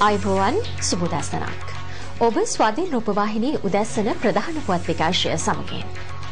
අයිබෝවන් සුබෝදෑසනක්. ඔබ ස්වාධීන රූපවාහිනී උදැසන ප්‍රධාන පුවත් විකාශය සමගින්.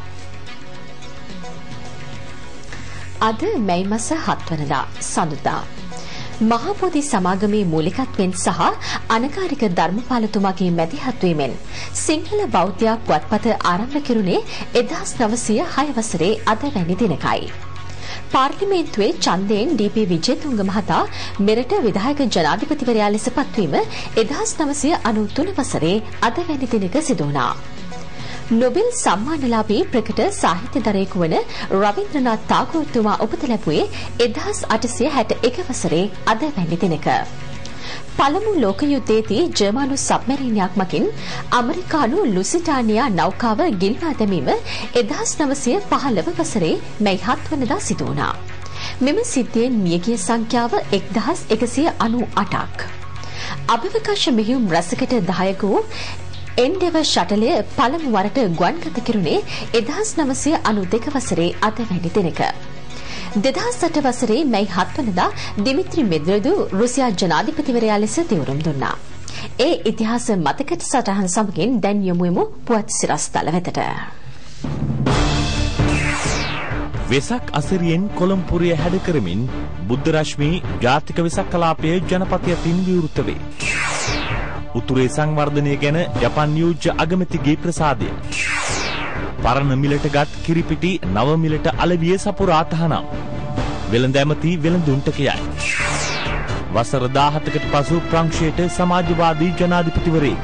අද මැයි මාස 7 වනදා සඳුදා මහා බෝධි සමාගමේ මූලිකත්වයෙන් සහ අනකාරික ධර්මපාලතුමාගේ මැදිහත් වීමෙන් සිංහල බෞද්ධ පුවත්පත ආරම්භ කෙරුණේ 1906 වසරේ අද වැනි දිනකයි. පාර්ලිමේන්තුවේ ඡන්දයෙන් ඩී.පී. විජේතුංග මහතා මෙරට විධායක ජනාධිපතිවරයා ලෙස පත්වීම 1993 වසරේ අද වැනි දිනක සිදු වුණා. නොබෙල් සම්මානලාභී ප්‍රකට සාහිත්‍යදරයෙකු වන රවීන්ද්‍රනාත් tagore තුමා උපත ලැබුවේ 1861 වසරේ අද වැනි දිනක. පළමු ලෝක යුද්ධයේදී ජර්මනු සබ්මරීනයක් මගින් ඇමරිකානු ලුසිටානියා නෞකාව ගිල්වා දැමීම 1915 වසරේ මැයි 7 වනදා සිදු වුණා. මෙම සිද්ධියෙන් මියගිය සංඛ්‍යාව 1198ක්. අභිවකාශ මෙහෙයුම් රැසකට දායක වූ එන්ඩෙවර් ෂටලය පළමු වරට ගුවන්ගත කෙරුණේ 1992 වසරේ අද වැනි දිනක. 2008 වසරේ මැයි 7 වනදා දිමිත්‍රි මෙද්වෙදෙව් රුසියා ජනාධිපතිවරයා ලෙස දිවුරුම් දුන්නා. ඒ ඉතිහාස මතකයට සටහන් සමගින් දැන් යමු එමු පුවත් සිරස්තල වෙතට. වෙසක් අසිරියෙන් කොළඹපුරිය හැඩ කරමින් බුද්ධ රශ්මී ජාතික වෙසක් කලාපයේ ජනපතිය තින් විවෘත වේ. උතුරේ සංවර්ධනය ගැන ජපන් නියෝජ්‍ය අගමැතිගේ ප්‍රසාදය. පරණ මිලටගත් කිරිපිටි නව මිලට අලවිය සපුරා තහනම්. වෙළඳ ඇමති වෙළඳුන්ට කියයි. වසර 17කට පසු ප්‍රංශයට සමාජවාදී ජනාධිපතිවරයෙක්.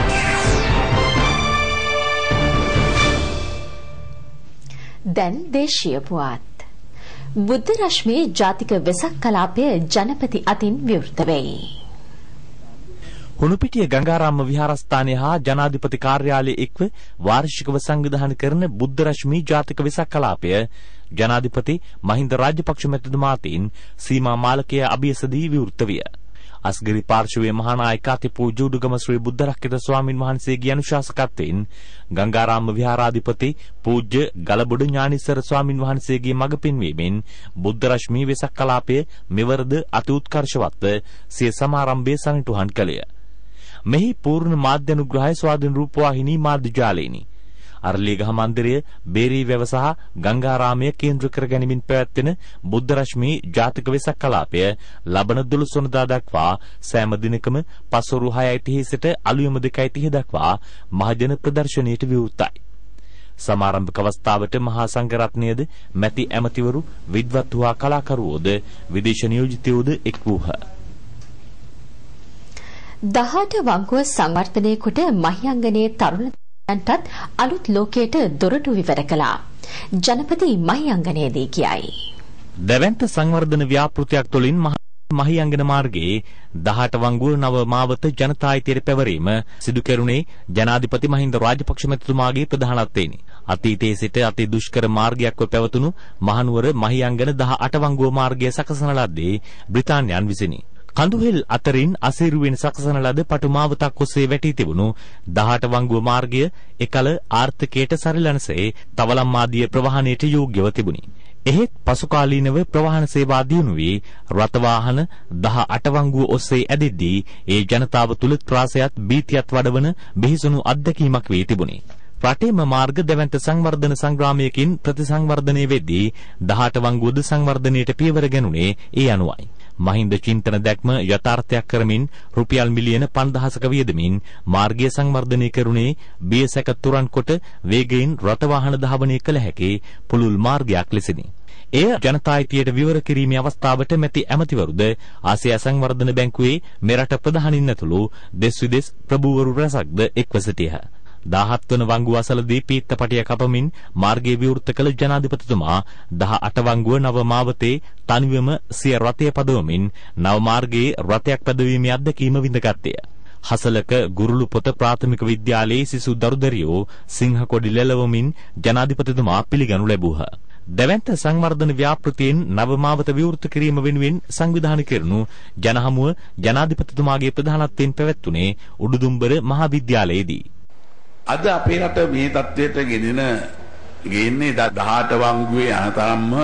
දැන් දේශීය පුවත්. බුද්ධ රශ්මී ජාතික වෙසක් කලාපය ජනපති අතින් විවෘත වෙයි. හුණුපිටිය ගංගාරාම විහාරස්ථානය හා ජනාධිපති කාර්යාලයේ එක්ව වාර්ෂිකව සංවිධානය කරන බුද්ධ රශ්මී ජාතික වෙසක් කලාපය ජනාධිපති මහින්ද රාජපක්ෂ මැතිතුමාටින් සීමා මාලකය අභියසදී විවෘත විය. අස්ගිරි පාර්ශවයේ මහානායක අතිපූජ්‍ය උඩුගම ශ්‍රී බුද්ධරක්කිත ස්වාමින් වහන්සේගේ අනුශාසකත්වයෙන් ගංගාරාම විහාරාධිපති පූජ්‍ය ගලබොඩ ඥානිසර ස්වාමින් වහන්සේගේ මඟ පෙන්වීමෙන් බුද්ධ රශ්මී වෙසක් කලාපය මෙවරද අති උත්කර්ෂවත්ව සිය සමාරම්භය සනිටුහන් කළේ. මෙහි පූර්ණ මාධ්‍යනුග්‍රහය ස්වාධීන රූපවාහිනී මාධ්‍ය ජාලයෙනි. අරලියගහ මන්දිරය, බේරී වැව සහ ගංගාරාමය කේන්ද්‍ර කර ගැනීමෙන් පැවැත්වෙන බුද්ධ රශ්මී ජාතික වෙසක් කලාපය ලබන 12 වනදා දක්වා සෑම දිනකම පසුරු 6:30 සිට අලුයම 2:30 දක්වා මහජන ප්‍රදර්ශනයට විවෘතයි. සමාරම්භක අවස්ථාවට මහා සංඝරත්නයද, මැති ඇමතිවරු, විද්වත් හා කලාකරුවෝද, විදේශ නියෝජිතයෝද එක් වූහ. 18 වංගුව සංවර්ධනය කොට මහියංගනයේ තරුණයන්ටත් අලුත් ලෝකයට දොරටු විවර කළා. ජනපති මහියංගනයේදී කියයි. දැවැන්ත සංවර්ධන ව්‍යාපෘතියක් තුළින් මහියංගන මාර්ගයේ 18 වංගුව නව මාවත ජනතායිතියට පැවරීම සිදු කෙරුණේ ජනාධිපති මහින්ද රාජපක්ෂ මැතිතුමාගේ ප්‍රධානත්වයෙනි. අතීතයේ සිට අති දුෂ්කර මාර්ගයක්ව පැවතුණු මහනුවර මහියංගන 18 වංගුව මාර්ගය සකසන ලද්දේ බ්‍රිතාන්‍යයන් විසිනි. කඳුහෙල් අතරින් අසීරුවෙන් සකසන ලද පටුමාවතක් ඔස්සේ වැටී තිබුණු 18 වංගුව මාර්ගය එකල ආර්ථිකයට සරිලනසේ තවලම් ආදිය ප්‍රවාහනයට යෝග්‍යව තිබුණි. එහෙත් පසුකාලීනව ප්‍රවාහන සේවා දියුණු වී රථවාහන 18 වංගුව ඔස්සේ ඇදෙද්දී ඒ ජනතාව තුළ ත්‍රාසයත් බීතියත් වඩවන බිහිසුණු අත්දැකීමක් වී තිබුණි. රටේම මාර්ග දැවැන්ත සංවර්ධන සංග්‍රාමයකින් ප්‍රතිසංවර්ධනය වෙද්දී 18 වංගුවද සංවර්ධනයට පියවර ගැනුණේ ඒ අනුවයි. මහින්ද චින්තන දැක්ම යථාර්ථයක් කරමින් රුපියල් මිලියන 5000ක වියදමින් මාර්ගය සංවර්ධනය කරුණේ බියසක තුරන් කොට වේගයෙන් රථවාහන ධාවනය කළ හැකි පුළුල් මාර්ගයක් ලෙසිනි. එය ජනතායිතියට විවර කිරීමේ අවස්ථාවට මැති ඇමතිවරුද ආසියා සංවර්ධන බැංකුවේ මෙරට ප්‍රධානින් ඇතුළු දෙස් විදෙස් ප්‍රභූවරු රැසක්ද එක්ව සිටියහ. 17 වන වංගුව අසලදී පීත්තපටිය කපමින් මාර්ගය විවෘත කළ ජනාධිපතිතුමා 18 වංගුව නව මාවතේ තනිවම සිය රථය පදවමින් නව මාර්ගයේ රථයක් පැදවීමේ අත්දැකීම විඳගත්තේ. හසලක ගුරුළු පොත ප්‍රාථමික විද්‍යාලයේ සිසු දරුදරියෝ සිංහ කොඩි ලැබවමින් ජනාධිපතිතුමා පිළිගනු ලැබුහ. දැවැන්ත සංවර්ධන ව්‍යාපෘතියෙන් නව මාවත විවෘත කිරීම වෙනුවෙන් සංවිධානය කෙරුණු ජනහමුව ජනාධිපතිතුමාගේ ප්‍රධානත්වයෙන් පැවැත්වුණේ උඩුදුම්බර මහාවිද්‍යාලයේදී. අද අපේ රට මේ තත්ත්වයට ගෙන්නේ 18 වංගුවේ අනතරම්ම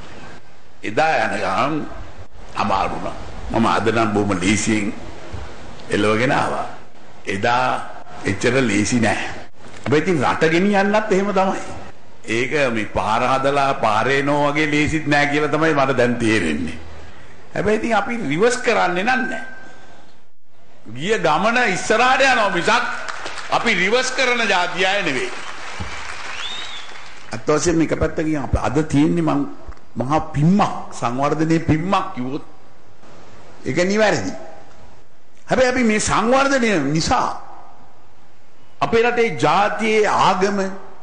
එදා යන ගමන් අමාරු වුණා. මම අද නම් බොහොම ලීසියෙන් එළවගෙන ආවා. එදා එච්චර ලේසි නෑ. හැබැයි ඉතින් රට ගෙනියන්නත් එහෙම තමයි. ඒක මේ පාර හදලා පාරේ නෝ වගේ ලේසිත් නෑ කියලා තමයි මට දැන් තේරෙන්නේ. හැබැයි ඉතින් අපි රිවර්ස් කරන්නේ නැහැ. ගිය ගමන ඉස්සරහට යනවා මිසක් අපි රිවර්ස් කරන જાතිය අය නෙවෙයි. අතෝසෙ මේක පැත්තකින් අද තියෙන්නේ මහා පිම්මක් සංවර්ධනයේ පිම්මක් කිව්වොත් ඒක නිවැරදි. හැබැයි අපි මේ සංවර්ධනය නිසා අපේ රටේ ජාතියේ ආගම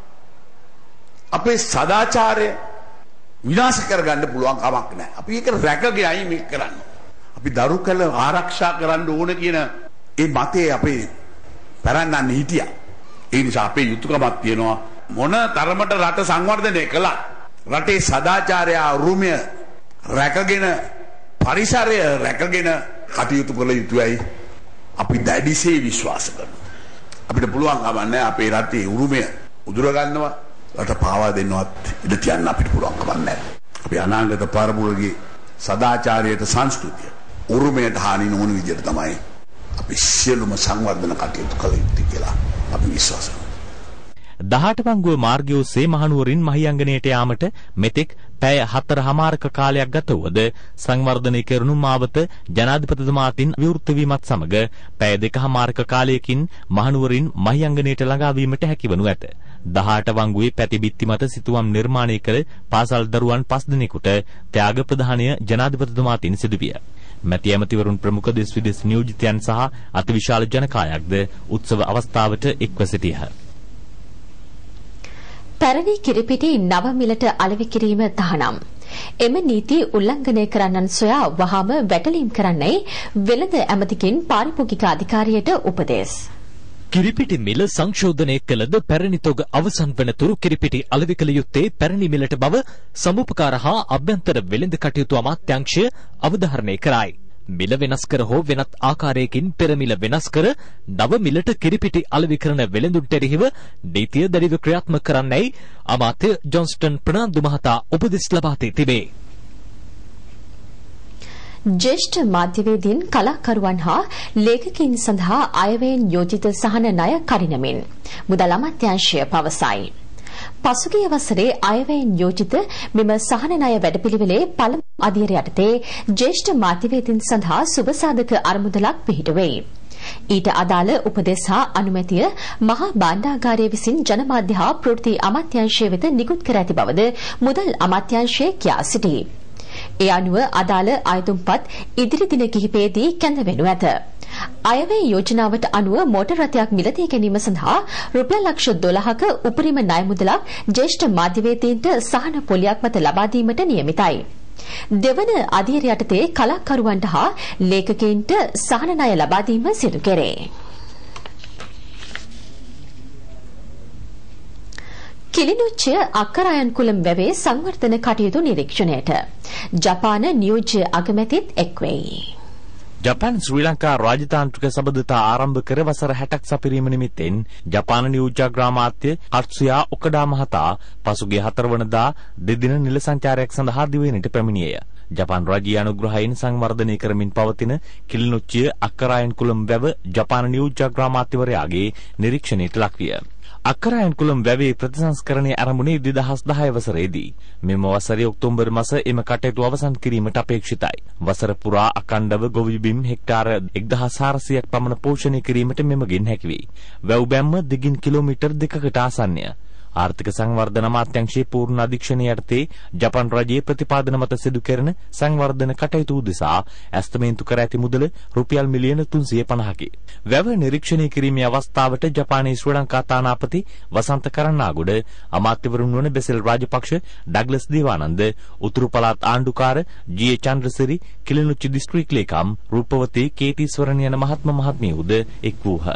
අපේ සදාචාරය විනාශ කරගන්න පුළුවන් කමක් නැහැ. අපි ඒක රැකගෙනයි මේක කරන්නේ. අපි දරු කළ ආරක්ෂා කරන්න ඕන කියන ඒ මතේ අපේ පැරණන් හිටියා. ඒ නිසා අපේ යුතුයකමක් තියෙනවා මොන තරමට රට සංවර්ධනය කළා. රටේ සදාචාරය උරුමය රැකගෙන පරිසරය රැකගෙන කටයුතු කළ යුතුයි. අපි දැඩිසේ විශ්වාස කරනවා. අපිට පුළුවන් කමන්නේ අපේ රටේ උරුමය උදුර ගන්නවා. රට පාවා දෙන්නවත් ඉඩ තියන්න අපිට පුළුවන් කමක් නැහැ. අපි අනාගත පරපුරගේ සදාචාරයට සංස්කෘතිය උරුමයට හානි නොවන විදිහට තමයි අපි සියලුම සංවර්ධන කටයුතු කළ යුත්තේ කියලා අපි විශ්වාස කරනවා. 18 වංගුව මාර්ගය ඔස්සේ මහනුවරින් මහියංගනයට යාමට මෙතෙක් පැය 4:00මාරක කාලයක් ගත වුවද සංවර්ධනය කෙරුණු මාවත ජනාධිපතිතුමාටින් විවෘත වීමත් සමග පැය 2:00මාරක කාලයකින් මහනුවරින් මහියංගනයට ළඟා වීමට හැකිවනු ඇත. 18 වංගුවේ පැති බිත්ති මත සිතුවම් නිර්මාණය කළ පාසල් දරුවන් 5 දෙනෙකුට ත්‍යාග ප්‍රදානය ජනාධිපතිතුමාටින් සිදු විය. මැති ඇමතිවරුන් ප්‍රමුඛ දෙස් විදෙස් නියෝජිතයන් සහ අතිවිශාල ජනකායක්ද උත්සව අවස්ථාවට එක්ව සිටියහ. පැරණි කිරිපිටි නව මිලට අලෙවි කිරීම තහනම්. එම නීති උල්ලංඝනය කරන්නන් සොයා වහාම වැටලීම් කරන්නයි වෙළඳ ඇමතිකින් පාරිභෝගික අධිකාරියට උපදෙස්. කිරිපිටි මිල සංශෝධනය කළද පැරණි තොග අවසන් වන තුරු කිරිපිටි අලෙවි කළ යුත්තේ පැරණි මිලට බව සමුපකාර හා අභ්‍යන්තර වෙළඳ කටයුතු අමාත්‍යාංශය අවධාරණය කරයි. මිල වෙනස් කර හෝ වෙනත් ආකාරයකින් පෙර මිල වෙනස් කර නව මිලට කිරිපිටි අලෙවි කරන වෙළඳුන්ට එරෙහිව නීතිය දැඩිව ක්‍රියාත්මක කරන්නයි අමාත්‍ය ජොන්ස්ටන් ප්‍රනාන්දු මහතා උපදෙස් ලබා තිබේ. ජ්‍යෙෂ්ඨ මාධ්‍යවේදීන් කලාකරුවන් හා ලේඛකයින් සඳහා අයවැයෙන් යෝජිත සහන ණය කඩිනමින් මුදල් අමාත්‍යාංශය පවසයි. පසුගිය වසරේ අයවැයෙන් යෝජිත මෙම සහන ණය වැඩපිළිවෙලේ පළමු අදියර යටතේ ජ්‍යෙෂ්ඨ මාධ්‍යවේදීන් සඳහා සුබසාධක අරමුදලක් පිහිටුවේ. ඊට අදාළ උපදෙස් හා අනුමැතිය මහා භාණ්ඩාගාරය විසින් ජනමාධ්‍ය හා ප්‍රවෘත්ති අමාත්‍යාංශය වෙත නිකුත් කර ඇති බවද මුදල් අමාත්‍යාංශය කියා සිටී. ඒ අනුව අදාළ අයතුම්පත් ඉදිරි දින කිහිපයේදී කැඳවෙනු ඇත. අයවැය යෝජනාවට අනුව මෝටර් රථයක් මිලදී ගැනීම සඳහා රුපියල් ලක්ෂ 12ක උපරිම ණය මුදලක් ජ්‍යෙෂ්ඨ මාධ්‍යවේදීන්ට සහන පොලියක් මත ලබා දීමට නියමිතයි. දෙවන අදියර යටතේ කලාකරුවන්ට හා ලේඛකයින්ට සහන ණය ලබා දීම සිදු කෙරේ. කිලිනොච්චය අක්කරායන්කුලම් වැවේ සංවර්ධන කටයුතු නිරීක්ෂණයට ජපාන නියෝජ්‍ය අගමැතිත් එක්වෙයි. ජපාන් ශ්‍රී ලංකා රාජතාන්ත්‍රික සබඳතා ආරම්භ කර වසර 60ක් සපිරීම නිමිත්තෙන් ජපාන නියෝජ්‍ය අග්‍රාමාත්‍ය කට්සුයා ඔකඩා මහතා පසුගිය 4 වනදා දෙදින නිල සංචාරයක් සඳහා දිවයිනට පැමිණියේය. ජපාන් රාජ්‍ය අනුග්‍රහයෙන් සංවර්ධනය කරමින් පවතින කිලිනොච්චය අක්කරායන්කුලම් වැව ජපාන නියෝජ්‍ය අග්‍රාමාත්‍යවරයාගේ නිරීක්ෂණයට ලක්විය. අක්කරායන්කුලම් වැවේ ප්‍රතිසංස්කරණය ආරම්භුනේ 2010 වසරේදී. මෙම වසරේ ඔක්තෝබර් මාස එම කටයුතු අවසන් කිරීමට අපේක්ෂිතයි. වසර පුරා අඛණ්ඩව ගොවි බිම් හෙක්ටාර 1400ක් පමණ පෝෂණය කිරීමට මෙමගින් හැකි වෙයි. වැව් බැම්ම දිගින් කිලෝමීටර් 2කට ආසන්නය. ආර්ථික සංවර්ධන අමාත්‍යාංශයේ පූර්ණ අධීක්ෂණය යටතේ ජපාන් රජයේ ප්‍රතිපාදන මත සිදු කෙරෙන සංවර්ධන කටයුතු උදෙසා ඇස්තමේන්තු කර ඇති මුදල රුපියල් මිලියන 350කි. වැව නිරීක්ෂණය කිරීමේ අවස්ථාවට ජපානයේ ශ්‍රී ලංකා තානාපති වසන්ත කරන්නාගොඩ අමාත්‍යවරුන් වන බෙසෙල් රාජපක්ෂ, ඩග්ලස් දේවානන්ද, උතුරු පළාත් ආණ්ඩුකාර ජී.ඒ. චන්ද්‍රසිරි, කිලිනොච්චි දිස්ත්‍රික් ලේකම් රූපවතී කේටීස්වරණ යන මහත්මියුද එක් වූහ.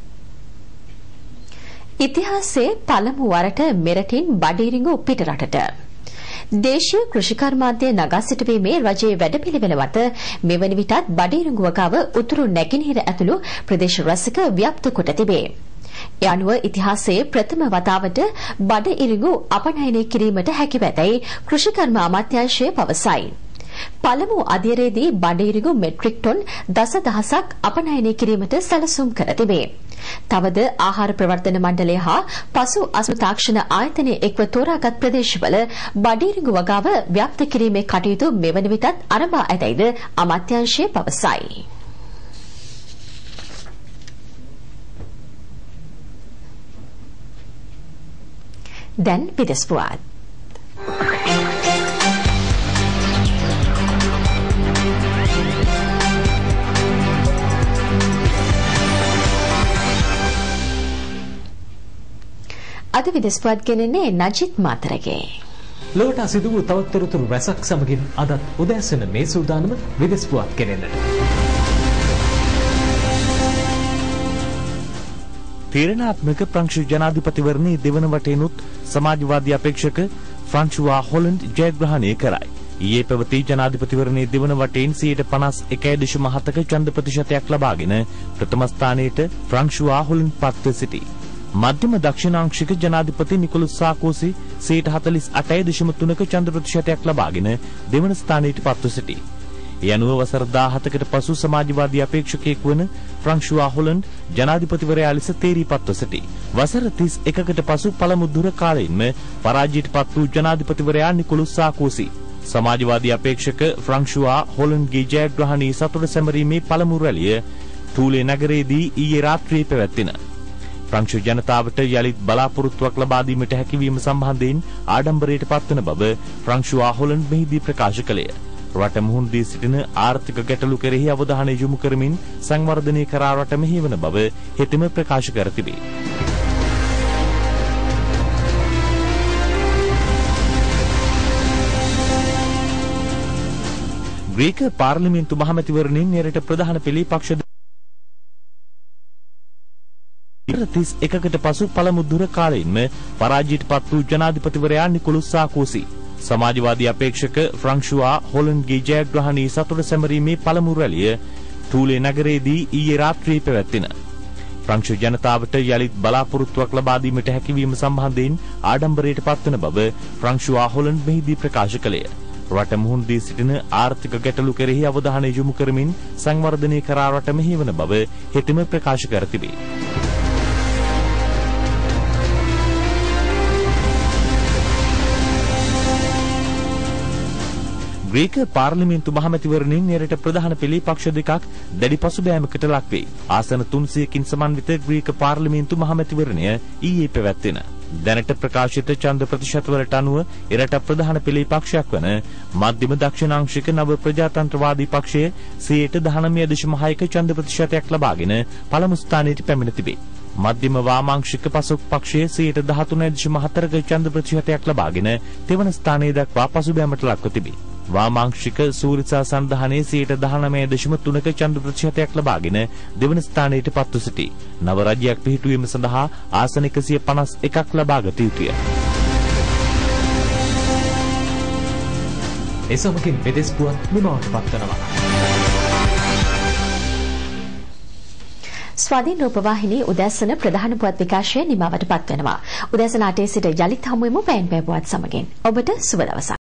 ඉතිහාසයේ පළමු වරට මෙරටින් බඩිරිඟු පිටරටට දේශීය කෘෂිකර්මාන්තය නගා සිටුවීමේ රජයේ වැඩපිළිවෙල මත මෙවන විටත් බඩිරිඟුව ගාව උතුරු නැගෙනහිර ඇතුළු ප්‍රදේශ රැසක ව්‍යාප්ත කොට තිබේ. ඒ අනුව ඉතිහාසයේ ප්‍රථම වතාවට බඩිරිඟු අපනයනය කිරීමට හැකි වෙතයි කෘෂිකර්ම අමාත්‍යාංශය පවසයි. පළමු අධීරයේදී බඩිරිඟු මෙට්‍රික් ටොන් දසදහසක් අපනයනය කිරීමට සැලසුම් කර තිබේ. තවද ආහාර ප්‍රවර්ධන මණ්ඩලය හා පසු අසු තාක්ෂණ ආයතනය එක්ව තෝරාගත් ප්‍රදේශවල බඩිරිඟු වගාව ව්‍යාප්ත කිරීමේ කටයුතු මෙවන විටත් අරඹා ඇතැයිද අමාත්‍යාංශය පවසයි. දැන් විදෙස් පුවත්. අද විදෙස් පුවත් ගෙනෙන්නේ නජිත් මාතරගේ. ලොවට සිදු වූ තවත් තොරතුරු රැසක් සමගින් අදත් උදෑසන මේ සූදානම විදෙස් පුවත් ගෙනෙන්නට. තීරණාත්මක ප්‍රංශ ජනාධිපතිවරණයේ දෙවන වටේනුත් සමාජවාදී අපේක්ෂක ෆ්‍රාන්සුවා හොලන්ඩ් ජයග්‍රහණය කරයි. ඊයේ පැවති ජනාධිපතිවරණයේ දෙවන වටේන් 51.7ක ඡන්ද ප්‍රතිශතයක් ලබාගෙන ප්‍රථම ස්ථානයට ෆ්‍රාන්සුවා හොලන්ඩ් පත්ව සිටී. මධ්‍යම දක්ෂිණාංශික ජනාධිපති නිකොලස් සාකෝසි 48.3ක ඡන්ද ප්‍රතිශතයක් ලබාගෙන දෙවන ස්ථානයට පත්ව සිටී. ඒ අනුව වසර 17කට පසු සමාජවාදී අපේක්ෂකයෙක් වන ෆ්‍රාන්සුවා හොලන්ඩ් ජනාධිපතිවරයා ලෙස තේරීපත්ව සිටී. වසර 31කට පසු පළමු දුර කාලයෙන්ම පරාජයට පත් වූ ජනාධිපතිවරයා නිකොලස් සාකෝසි සමාජවාදී අපේක්ෂක ෆ්‍රාන්සුවා හොලන්ඩ්ගේ ජයග්‍රහණයේ සතුට සැමරීමේ පළමු රැළිය ටූලේ නගරයේදී ඊයේ රාත්‍රියේ පැවැත්වින. ප්‍රංශ ජනතාවට යලිත් බලාපොරොත්තුවක් ලබා දීමට හැකියවීම සම්බන්ධයෙන් ආඩම්බරයට පත්වන බව ෆ්‍රාන්සුවා හොලන්ඩ් මෙහිදී ප්‍රකාශ කළේය. රට මුහුණ දී සිටින ආර්ථික ගැටලු කෙරෙහි අවධානය යොමු කරමින් සංවර්ධනය කරා රට මෙහෙයවන බව හෙතෙම ප්‍රකාශ කර තිබේ. ග්‍රීක පාර්ලිමේන්තු මහමැතිවරණයෙන් එරට ප්‍රධාන පෙළේ පක්ෂ 31කට පසු පළමු දුර කාලයෙන්ම පරාජයට පත් වූ ජනාධිපතිවරයා නිකොලස් සාකෝසි සමාජවාදී අපේක්ෂක ෆ්‍රාන්සුවා හොලන්ඩ්ගේ ජයග්‍රහණයේ සතුට සැමරීමේ පළමු රැළිය ටූලේ නගරයේදී ඊයේ රාත්‍රියේ පැවැත්වින. ප්‍රංශ ජනතාවට යලිත් බලාපොරොත්තුවක් ලබා දීමට හැකියවීම සම්බන්ධයෙන් ආඩම්බරයට පත්වන බව ෆ්‍රාන්සුවා හොලන්ඩ් මෙහිදී ප්‍රකාශ කළේය. රට මුහුණ දී සිටින ආර්ථික ගැටලු කෙරෙහි අවධානය යොමු කරමින් සංවර්ධනය කරා රට මෙහෙයවන බව හෙතෙම ප්‍රකාශ කර තිබේ. ග්‍රීක පාර්ලිමේන්තු මහමැතිවරණයෙන් එරට ප්‍රධාන පෙළේ පක්ෂ දෙකක් දැඩි පසුබෑමකට ලක් වේ. ආසන 300කින් සමන්විත ග්‍රීක පාර්ලිමේන්තු මහමැතිවරණය ඊයේ පැවැත්වෙන. දැනට ප්‍රකාශිත ඡන්ද ප්‍රතිශතවලට අනුව එරට ප්‍රධාන පෙළේ පක්ෂයක් වන මධ්‍යම දක්ෂිණාංශික නව ප්‍රජාතන්ත්‍රවාදී පක්ෂය 19.6ක ඡන්ද ප්‍රතිශතයක් ලබාගෙන පළමු ස්ථානයට පැමිණ තිබේ. මධ්‍යම වාමාංශික පසුක් පක්ෂයේ 13.4ක ඡන්ද ප්‍රතිශතයක් ලබාගෙන තෙවන ස්ථානයේ දක්වා පසුබෑමට ලක්ව තිබේ. වාමාංශික සූරිසා සන්ධානයේ 19.3ක ඡන්ද ප්‍රතිශතයක් ලබාගෙන දෙවන ස්ථානයට පත්ව සිටී. නව රජයක් පිහිටුවීම සඳහා ආසන 151ක් ලබාගත යුතුය. ඒ සමගින් විදෙස් පුවත් නිමවට පත්වනවා. ස්වාධීන රූපවාහිනී උදෑසන ප්‍රධාන පුවත් විකාශය නිමවට පත්වෙනවා. උදෑසන 8 සිට යලිත් හමුවෙමු පැයෙන් පැය පුවත් සමගින්. ඔබට සුබ දවසක්.